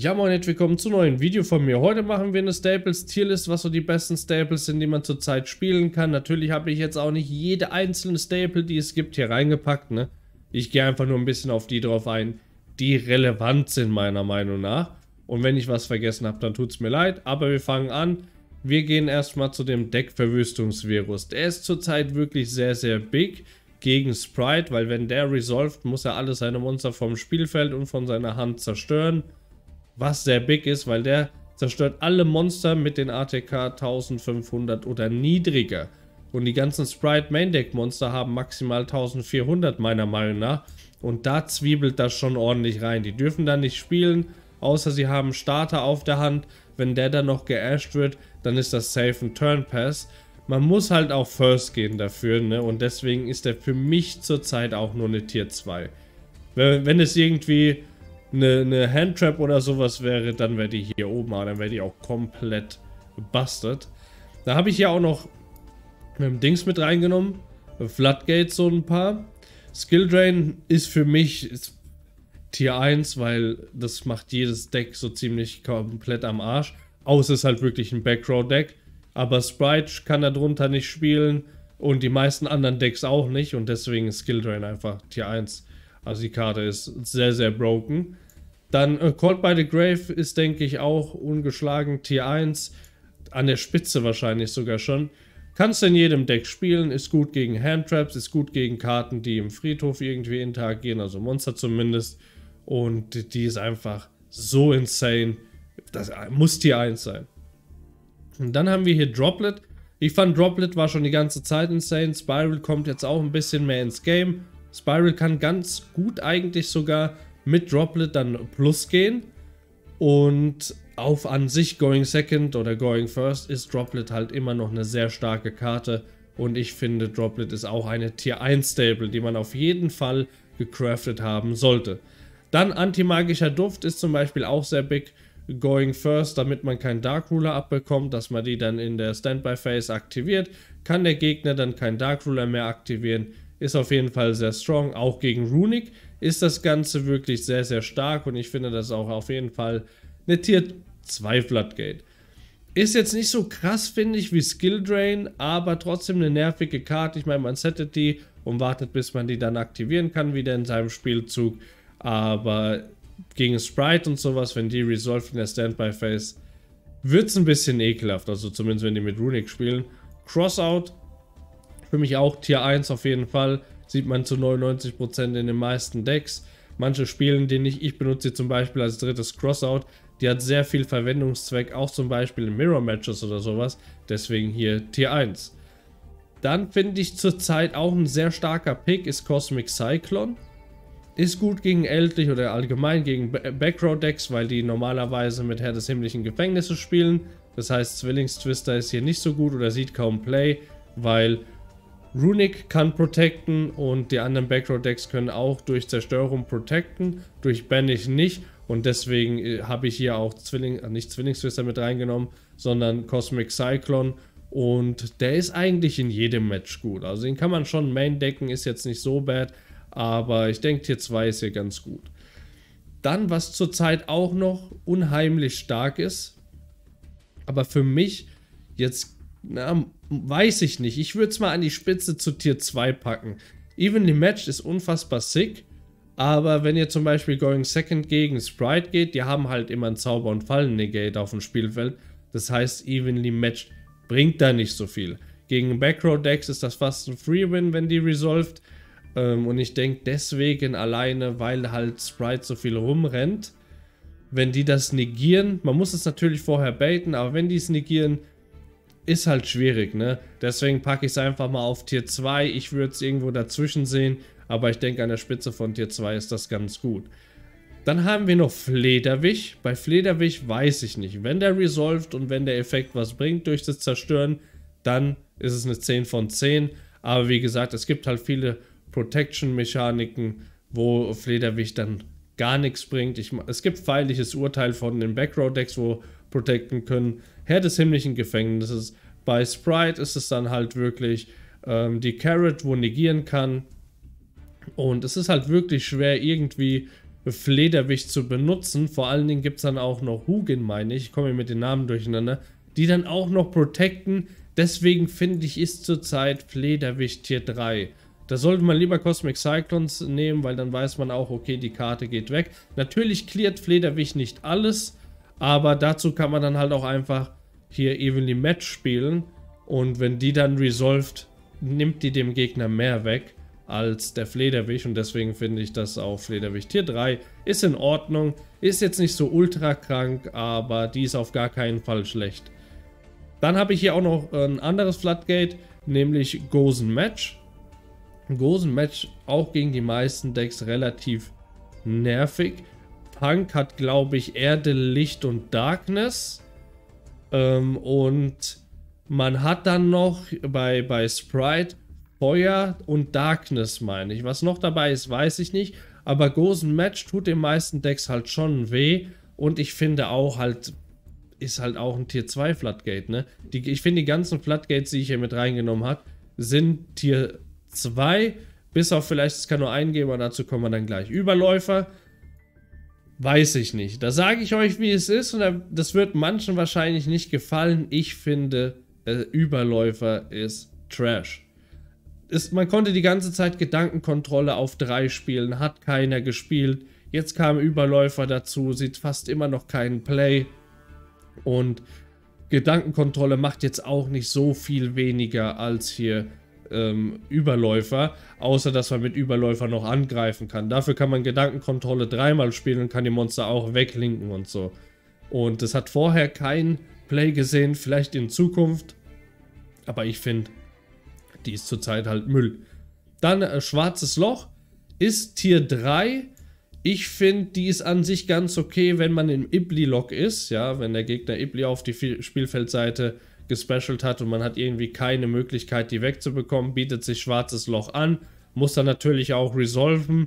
Ja moin, herzlich willkommen zu einem neuen Video von mir. Heute machen wir eine Staples-Tierlist, was so die besten Staples sind, die man zurzeit spielen kann. Natürlich habe ich jetzt auch nicht jede einzelne Staple, die es gibt, hier reingepackt, ne? Ich gehe einfach nur ein bisschen auf die drauf ein, die relevant sind meiner Meinung nach. Und wenn ich was vergessen habe, dann tut es mir leid. Aber wir fangen an. Wir gehen erstmal zu dem Deckverwüstungsvirus. Der ist zurzeit wirklich sehr, sehr big gegen Sprite, weil wenn der resolved, muss er alle seine Monster vom Spielfeld und von seiner Hand zerstören. Was sehr big ist, weil der zerstört alle Monster mit den ATK 1500 oder niedriger. Und die ganzen Sprite Main Deck Monster haben maximal 1400 meiner Meinung nach. Und da zwiebelt das schon ordentlich rein. Die dürfen dann nicht spielen, außer sie haben Starter auf der Hand. Wenn der dann noch geasht wird, dann ist das safe ein Turn Pass. Man muss halt auch First gehen dafür, ne? Und deswegen ist der für mich zurzeit auch nur eine Tier 2. Wenn es irgendwie eine Handtrap oder sowas wäre, dann wäre die hier oben, aber dann wäre die auch komplett busted. Da habe ich ja auch noch Dings mit reingenommen, Floodgates so ein paar. Skill Drain ist für mich Tier 1, weil das macht jedes Deck so ziemlich komplett am Arsch. Außer es ist halt wirklich ein Backrow Deck. Aber Sprite kann da drunter nicht spielen und die meisten anderen Decks auch nicht und deswegen ist Skill Drain einfach Tier 1. Also die Karte ist sehr, sehr broken. Dann Called by the Grave ist, denke ich, auch ungeschlagen Tier 1. An der Spitze wahrscheinlich sogar schon. Kannst du in jedem Deck spielen, ist gut gegen Handtraps, ist gut gegen Karten, die im Friedhof irgendwie interagieren, also Monster zumindest. Und die ist einfach so insane. Das muss Tier 1 sein. Und dann haben wir hier Droplet. Ich fand Droplet war schon die ganze Zeit insane. Spiral kommt jetzt auch ein bisschen mehr ins Game. Spiral kann ganz gut eigentlich sogar mit Droplet dann Plus gehen. Und auf an sich Going Second oder Going First ist Droplet halt immer noch eine sehr starke Karte. Und ich finde Droplet ist auch eine Tier 1 Stable, die man auf jeden Fall gecraftet haben sollte. Dann Antimagischer Duft ist zum Beispiel auch sehr big. Going First, damit man keinen Dark Ruler abbekommt, dass man die dann in der Standby Phase aktiviert. Kann der Gegner dann keinen Dark Ruler mehr aktivieren. Ist auf jeden Fall sehr strong. Auch gegen Runic ist das Ganze wirklich sehr, sehr stark. Und ich finde das auch auf jeden Fall eine Tier 2 Floodgate. Ist jetzt nicht so krass, finde ich, wie Skill Drain, aber trotzdem eine nervige Karte. Ich meine, man settet die und wartet, bis man die dann aktivieren kann, wieder in seinem Spielzug. Aber gegen Sprite und sowas, wenn die resolved in der Standby Phase, wird es ein bisschen ekelhaft. Also zumindest, wenn die mit Runic spielen. Crossout, für mich auch Tier 1 auf jeden Fall. Sieht man zu 99% in den meisten Decks. Manche spielen die nicht. Ich benutze sie zum Beispiel als drittes Crossout. Die hat sehr viel Verwendungszweck, auch zum Beispiel in Mirror Matches oder sowas. Deswegen hier Tier 1. Dann finde ich zurzeit auch ein sehr starker Pick ist Cosmic Cyclone. Ist gut gegen Eldritch oder allgemein gegen Backrow Decks, weil die normalerweise mit Herr des himmlischen Gefängnisses spielen. Das heißt, Zwillingstwister ist hier nicht so gut oder sieht kaum Play, weil Runic kann protecten und die anderen Backrow Decks können auch durch Zerstörung protecten, durch Banish nicht. Und deswegen habe ich hier auch nicht Zwillingstwister mit reingenommen, sondern Cosmic Cyclone. Und der ist eigentlich in jedem Match gut. Also den kann man schon main decken, ist jetzt nicht so bad. Aber ich denke, Tier 2 ist hier ganz gut. Dann, was zurzeit auch noch unheimlich stark ist, aber für mich jetzt, weiß ich nicht. Ich würde es mal an die Spitze zu Tier 2 packen. Evenly Matched ist unfassbar sick, aber wenn ihr zum Beispiel Going Second gegen Sprite geht, die haben halt immer einen Zauber- und Fallen-Negate auf dem Spielfeld. Das heißt, Evenly Matched bringt da nicht so viel. Gegen Backrow Decks ist das fast ein Free-Win, wenn die resolved. Und ich denke deswegen alleine, weil halt Sprite so viel rumrennt, wenn die das negieren, man muss es natürlich vorher baiten, aber wenn die es negieren, ist halt schwierig, ne? Deswegen packe ich es einfach mal auf Tier 2, ich würde es irgendwo dazwischen sehen, aber ich denke an der Spitze von Tier 2 ist das ganz gut. Dann haben wir noch Flederwich. Bei Flederwich weiß ich nicht, wenn der resolved und wenn der Effekt was bringt durch das Zerstören, dann ist es eine 10 von 10, aber wie gesagt, es gibt halt viele Protection-Mechaniken, wo Flederwich dann gar nichts bringt. Es gibt feindliches Urteil von den Backrow-Decks, wo protecten können. Herr des himmlischen Gefängnisses. Bei Sprite ist es dann halt wirklich die Carrot, wo negieren kann. Und es ist halt wirklich schwer, irgendwie Flederwicht zu benutzen. Vor allen Dingen gibt es dann auch noch Hugin, meine ich komme mit den Namen durcheinander, die dann auch noch protecten. Deswegen finde ich, ist zurzeit Flederwicht Tier 3. Da sollte man lieber Cosmic Cyclones nehmen, weil dann weiß man auch, okay, die Karte geht weg. Natürlich cleart Flederwicht nicht alles, aber dazu kann man dann halt auch einfach hier Evenly Match spielen. Und wenn die dann resolved, nimmt die dem Gegner mehr weg als der Flederwicht. Und deswegen finde ich das auch Flederwicht Tier 3 ist in Ordnung. Ist jetzt nicht so ultra krank, aber die ist auf gar keinen Fall schlecht. Dann habe ich hier auch noch ein anderes Floodgate, nämlich Gozen Match. Gozen Match auch gegen die meisten Decks relativ nervig. Punk hat, glaube ich, Erde, Licht und Darkness. Und man hat dann noch bei Sprite Feuer und Darkness, meine ich. Was noch dabei ist, weiß ich nicht. Aber Gozen Match tut den meisten Decks halt schon weh. Und ich finde auch halt, ist halt auch ein Tier 2 Floodgate, ne? Ich finde die ganzen Floodgates, die ich hier mit reingenommen habe, sind Tier 2. Bis auf vielleicht, es kann nur einen geben, aber dazu kommen wir dann gleich. Überläufer, weiß ich nicht. Da sage ich euch, wie es ist. Und das wird manchen wahrscheinlich nicht gefallen. Ich finde, Überläufer ist Trash. Man konnte die ganze Zeit Gedankenkontrolle auf 3 spielen, hat keiner gespielt. Jetzt kam Überläufer dazu, sieht fast immer noch keinen Play. Und Gedankenkontrolle macht jetzt auch nicht so viel weniger als hier Überläufer, außer dass man mit Überläufer noch angreifen kann. Dafür kann man Gedankenkontrolle 3-mal spielen und kann die Monster auch weglinken und so. Und das hat vorher kein Play gesehen, vielleicht in Zukunft, aber ich finde, die ist zurzeit halt Müll. Dann Schwarzes Loch ist Tier 3. Ich finde, die ist an sich ganz okay, wenn man im Ibli-Lock ist, ja, wenn der Gegner Ibli auf die Spielfeldseite gespecialt hat und man hat irgendwie keine Möglichkeit, die wegzubekommen, bietet sich Schwarzes Loch an, muss dann natürlich auch resolven,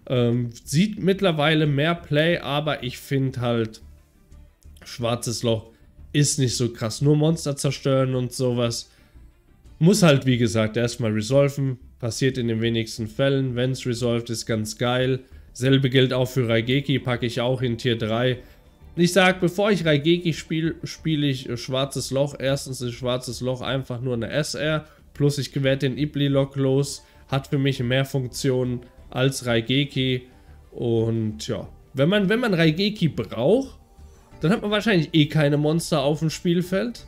sieht mittlerweile mehr Play, aber ich finde halt, Schwarzes Loch ist nicht so krass, nur Monster zerstören und sowas, muss halt wie gesagt erstmal resolven, passiert in den wenigsten Fällen, wenn es resolved ist, ganz geil. Selbe gilt auch für Raigeki, packe ich auch in Tier 3. Ich sage, bevor ich Raigeki spiele, spiele ich Schwarzes Loch. Erstens ist Schwarzes Loch einfach nur eine SR, plus ich werde den Ibli-Lock los. Hat für mich mehr Funktionen als Raigeki. Und ja, wenn man Raigeki braucht, dann hat man wahrscheinlich eh keine Monster auf dem Spielfeld.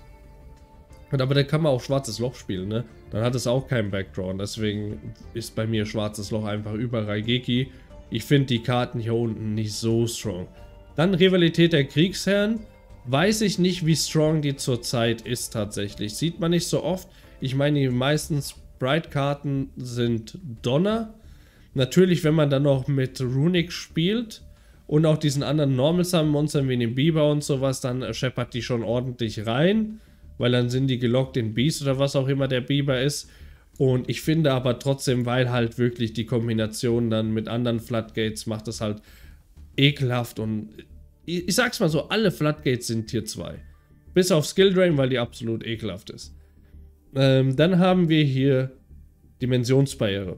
Aber dann kann man auch Schwarzes Loch spielen, ne? Dann hat es auch keinen Backdraw. Deswegen ist bei mir Schwarzes Loch einfach über Raigeki. Ich finde die Karten hier unten nicht so strong. Dann Rivalität der Kriegsherren. Weiß ich nicht, wie strong die zurzeit ist tatsächlich. Sieht man nicht so oft. Ich meine, die meisten Sprite-Karten sind Donner. Natürlich, wenn man dann noch mit Runic spielt und auch diesen anderen Normal-Summon-Monstern wie den Biber und sowas, dann scheppert die schon ordentlich rein. Weil dann sind die gelockt in Beast oder was auch immer der Biber ist. Und ich finde aber trotzdem, weil halt wirklich die Kombination dann mit anderen Floodgates macht es halt ekelhaft. Und ich sag's mal so, alle Floodgates sind Tier 2. Bis auf Skill Drain, weil die absolut ekelhaft ist. Dann haben wir hier Dimensionsbarriere.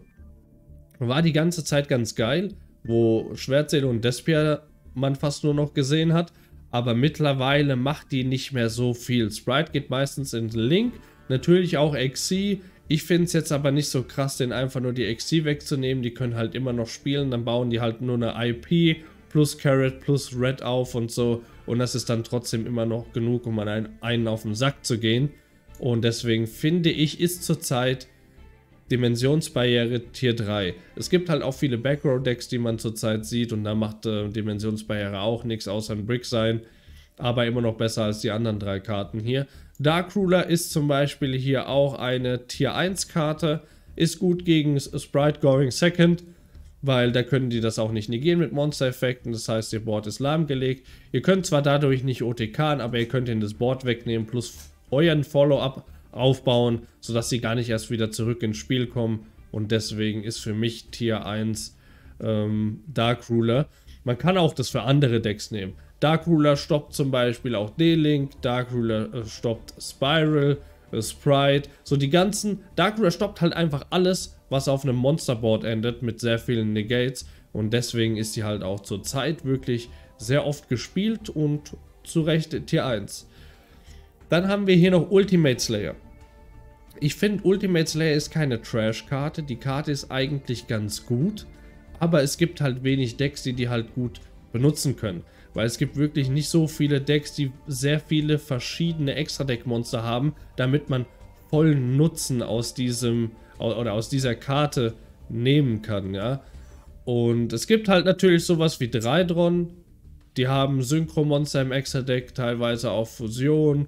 War die ganze Zeit ganz geil, wo Schwertseele und Despia man fast nur noch gesehen hat. Aber mittlerweile macht die nicht mehr so viel. Sprite geht meistens in Link, natürlich auch XC. Ich finde es jetzt aber nicht so krass, den einfach nur die XC wegzunehmen. Die können halt immer noch spielen, dann bauen die halt nur eine IP plus Carrot plus Red auf und so. Und das ist dann trotzdem immer noch genug, um an einen auf den Sack zu gehen. Und deswegen finde ich, ist zurzeit Dimensionsbarriere Tier 3. Es gibt halt auch viele Backrow-Decks, die man zurzeit sieht. Und da macht Dimensionsbarriere auch nichts außer ein Brick sein. Aber immer noch besser als die anderen 3 Karten hier. Dark Ruler ist zum Beispiel hier auch eine Tier 1 Karte. Ist gut gegen Sprite Going Second, weil da können die das auch nicht negieren mit Monster-Effekten. Das heißt, ihr Board ist lahmgelegt. Ihr könnt zwar dadurch nicht OTKen, aber ihr könnt ihnen das Board wegnehmen plus euren Follow-up aufbauen, sodass sie gar nicht erst wieder zurück ins Spiel kommen. Und deswegen ist für mich Tier 1 Dark Ruler. Man kann auch das für andere Decks nehmen. Dark Ruler stoppt zum Beispiel auch D-Link, Dark Ruler stoppt Spiral, Sprite, so die ganzen, Dark Ruler stoppt halt einfach alles, was auf einem Monsterboard endet mit sehr vielen Negates, Und deswegen ist sie halt auch zur Zeit wirklich sehr oft gespielt und zu Recht Tier 1. Dann haben wir hier noch Ultimate Slayer. Ich finde, Ultimate Slayer ist keine Trash-Karte. Die Karte ist eigentlich ganz gut, aber es gibt halt wenig Decks, die halt gut benutzen können. Weil es gibt wirklich nicht so viele Decks, die sehr viele verschiedene Extra-Deck-Monster haben, damit man vollen Nutzen aus dieser Karte nehmen kann, ja. Und es gibt halt natürlich sowas wie Dreidron. Die haben Synchro-Monster im Extra-Deck, teilweise auch Fusion,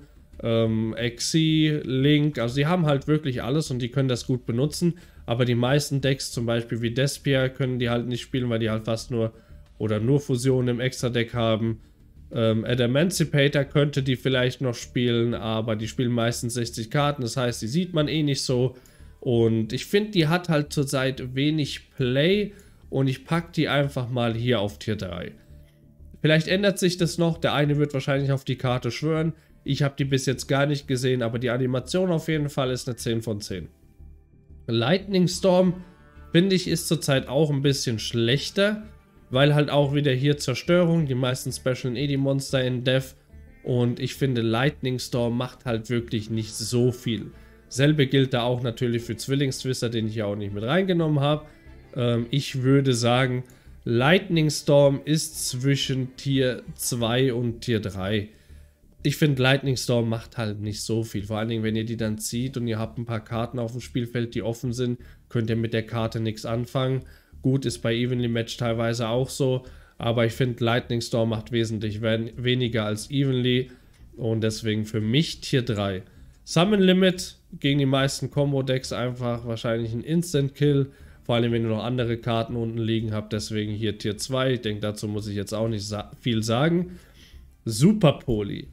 Xi, Link, also die haben halt wirklich alles und die können das gut benutzen, aber die meisten Decks, zum Beispiel wie Despia, können die halt nicht spielen, weil die halt fast nur oder nur Fusion im Extra-Deck haben. Adamancipator könnte die vielleicht noch spielen, aber die spielen meistens 60 Karten, das heißt, die sieht man eh nicht so und ich finde, die hat halt zurzeit wenig Play und ich packe die einfach mal hier auf Tier 3. Vielleicht ändert sich das noch, der eine wird wahrscheinlich auf die Karte schwören. Ich habe die bis jetzt gar nicht gesehen, aber die Animation auf jeden Fall ist eine 10 von 10. Lightning Storm, finde ich, ist zurzeit auch ein bisschen schlechter, weil halt auch wieder hier Zerstörung, die meisten Special die Monster in Death und ich finde Lightning Storm macht halt wirklich nicht so viel. Selbe gilt da auch natürlich für Zwillingstwister, den ich ja auch nicht mit reingenommen habe. Ich würde sagen, Lightning Storm ist zwischen Tier 2 und Tier 3. Ich finde, Lightning Storm macht halt nicht so viel. Vor allen Dingen, wenn ihr die dann zieht und ihr habt ein paar Karten auf dem Spielfeld, die offen sind, könnt ihr mit der Karte nichts anfangen. Gut, ist bei Evenly Match teilweise auch so, aber ich finde, Lightning Storm macht wesentlich weniger als Evenly und deswegen für mich Tier 3. Summon Limit gegen die meisten Combo-Decks einfach wahrscheinlich ein Instant-Kill, vor allem wenn ihr noch andere Karten unten liegen habt, deswegen hier Tier 2. Ich denke, dazu muss ich jetzt auch nicht viel sagen. Super Poly.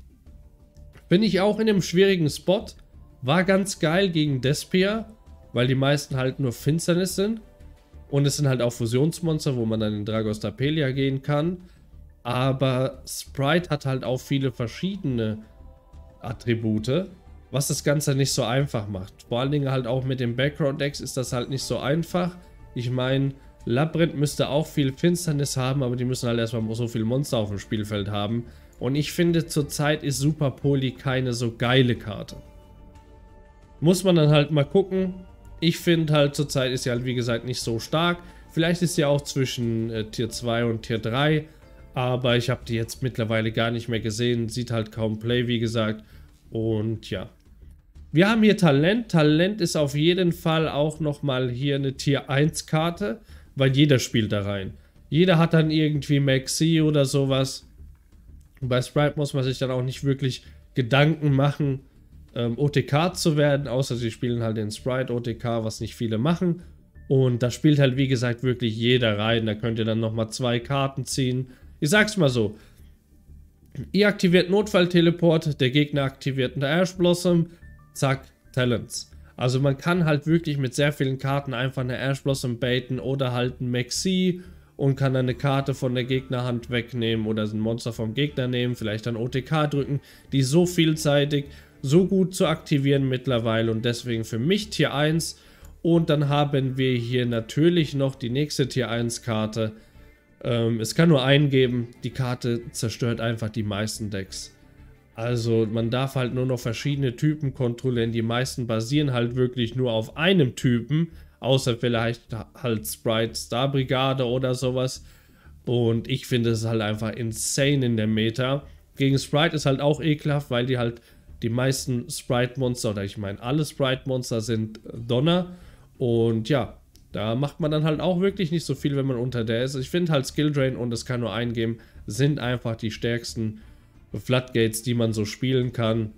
Bin ich auch in einem schwierigen Spot. War ganz geil gegen Despia, weil die meisten halt nur Finsternis sind. Und es sind halt auch Fusionsmonster, wo man dann in Dragostapelia gehen kann. Aber Sprite hat halt auch viele verschiedene Attribute, was das Ganze nicht so einfach macht. Vor allen Dingen halt auch mit den Background-Decks ist das halt nicht so einfach. Ich meine, Labyrinth müsste auch viel Finsternis haben, aber die müssen halt erstmal so viele Monster auf dem Spielfeld haben. Und ich finde, zurzeit ist Super Poly keine so geile Karte. Muss man dann halt mal gucken. Ich finde halt, zurzeit ist sie halt wie gesagt nicht so stark. Vielleicht ist sie auch zwischen Tier 2 und Tier 3. Aber ich habe die jetzt mittlerweile gar nicht mehr gesehen. Sieht halt kaum Play, wie gesagt. Und ja. Wir haben hier Talent. Talent ist auf jeden Fall auch nochmal hier eine Tier 1 Karte. Weil jeder spielt da rein. Jeder hat dann irgendwie Maxi oder sowas. Bei Sprite muss man sich dann auch nicht wirklich Gedanken machen, OTK zu werden, außer sie spielen halt den Sprite OTK, was nicht viele machen. Und da spielt halt wie gesagt wirklich jeder rein. Da könnt ihr dann nochmal 2 Karten ziehen. Ich sag's mal so. Ihr aktiviert Notfallteleport, der Gegner aktiviert eine Ash Blossom, zack, Talents. Also man kann halt wirklich mit sehr vielen Karten einfach eine Ash Blossom baiten oder halt ein Maxi und kann dann eine Karte von der Gegnerhand wegnehmen oder ein Monster vom Gegner nehmen, vielleicht dann OTK drücken. Die ist so vielseitig, so gut zu aktivieren mittlerweile und deswegen für mich Tier 1. Und dann haben wir hier natürlich noch die nächste Tier 1 Karte. Es kann nur einen geben, die Karte zerstört einfach die meisten Decks. Also man darf halt nur noch verschiedene Typen kontrollieren, die meisten basieren halt wirklich nur auf einem Typen. Außer vielleicht halt Sprite Star Brigade oder sowas. Und ich finde es halt einfach insane in der Meta. Gegen Sprite ist halt auch ekelhaft, weil die halt die meisten Sprite-Monster, oder ich meine alle Sprite-Monster sind Donner. Und ja, da macht man dann halt auch wirklich nicht so viel, wenn man unter der ist. Ich finde halt Skill Drain und es kann nur eingeben, sind einfach die stärksten Floodgates, die man so spielen kann.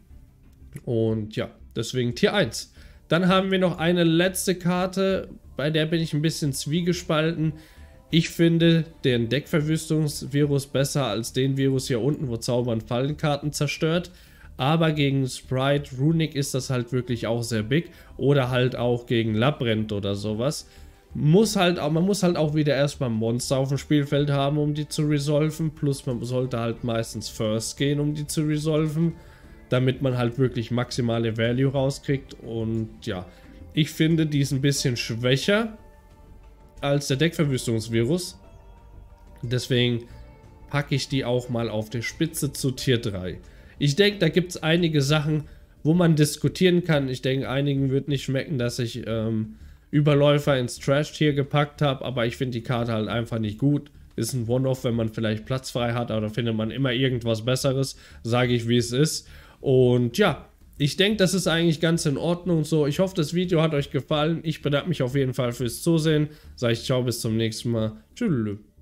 Und ja, deswegen Tier 1. Dann haben wir noch eine letzte Karte, bei der bin ich ein bisschen zwiegespalten. Ich finde den Deckverwüstungsvirus besser als den Virus hier unten, wo Zaubern Fallenkarten zerstört. Aber gegen Sprite Runic ist das halt wirklich auch sehr big. Oder halt auch gegen Labyrinth oder sowas. Man muss halt auch wieder erstmal Monster auf dem Spielfeld haben, um die zu resolven. Plus man sollte halt meistens First gehen, um die zu resolven. Damit man halt wirklich maximale Value rauskriegt. Und ja, ich finde, die ist ein bisschen schwächer als der Deckverwüstungsvirus. Deswegen packe ich die auch mal auf der Spitze zu Tier 3. Ich denke, da gibt es einige Sachen, wo man diskutieren kann. Ich denke, einigen wird nicht schmecken, dass ich Überläufer ins Trash-Tier gepackt habe, aber ich finde die Karte halt einfach nicht gut. Ist ein One-Off, wenn man vielleicht Platz frei hat, aber da findet man immer irgendwas Besseres, sage ich, wie es ist. Und ja, ich denke, das ist eigentlich ganz in Ordnung so. Ich hoffe, das Video hat euch gefallen. Ich bedanke mich auf jeden Fall fürs Zusehen. Sage ich ciao, bis zum nächsten Mal. Tschüss.